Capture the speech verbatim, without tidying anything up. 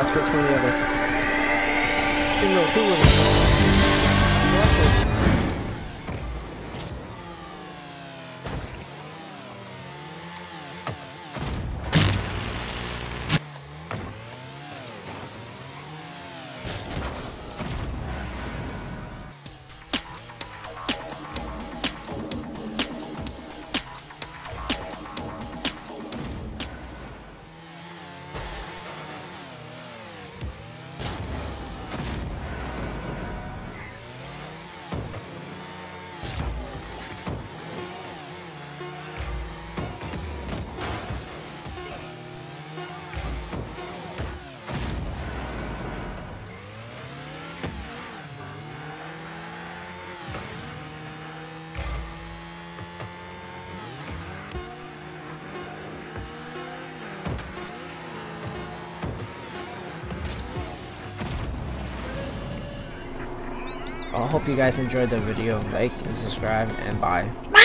fits from the other. Single, two of them. Russell. I hope you guys enjoyed the video. Like and subscribe, and bye.